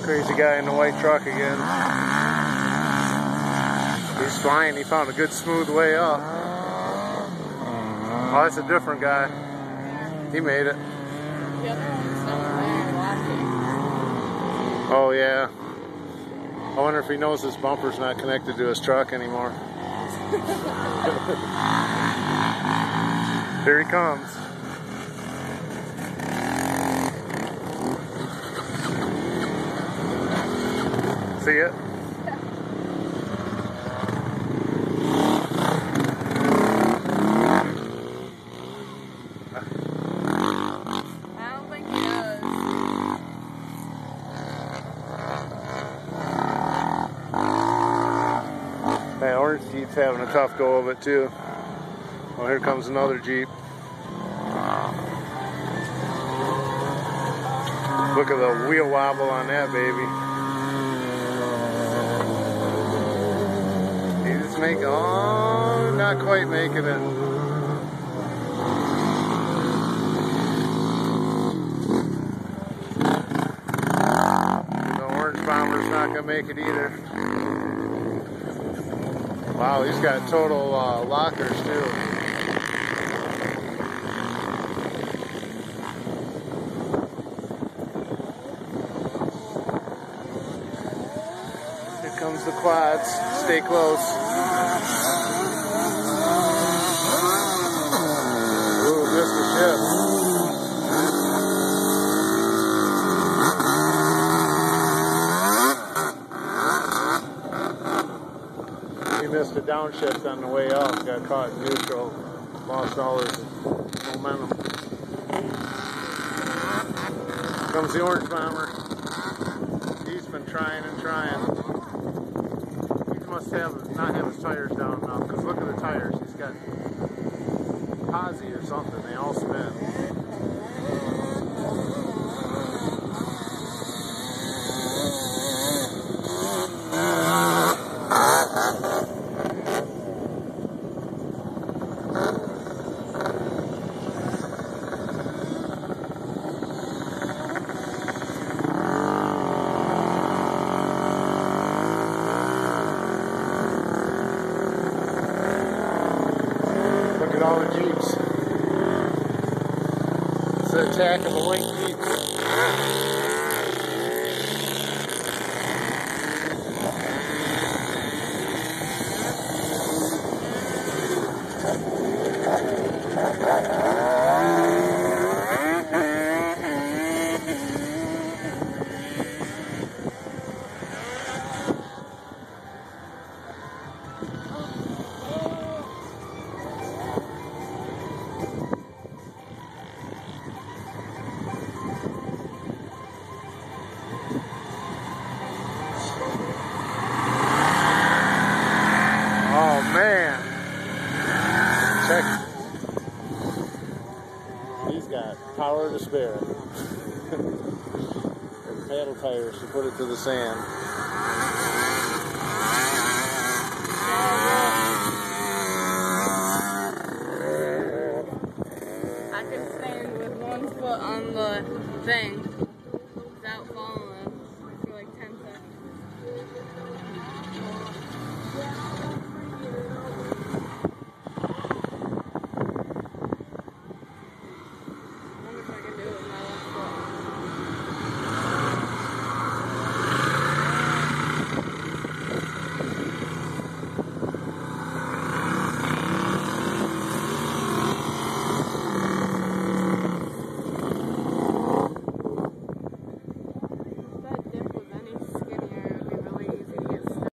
Crazy guy in the white truck again. He's flying. He found a good smooth way up. Oh, that's a different guy. He made it. The other one's down there watching. Oh yeah. I wonder if he knows his bumper's not connected to his truck anymore. Here he comes. See it? I don't think he does. That orange Jeep's having a tough go of it too. Well, here comes another Jeep. Look at the wheel wobble on that baby. He's making, oh, not quite making it. The orange bomber's not gonna make it either. Wow, he's got total lockers too. Here comes the quads. Stay close. Ooh, missed the shift. He missed a downshift on the way up, got caught in neutral, lost all his momentum. Comes the orange bomber. He's been trying and trying. He must not have his tires down enough, because look at the tires. He's got posi or something, they all spin. All the Jeeps. It's the attack of the white Jeeps. Oh man, check. He's got power to spare. And paddle tires to put it to the sand. I could stand with one foot on the thing.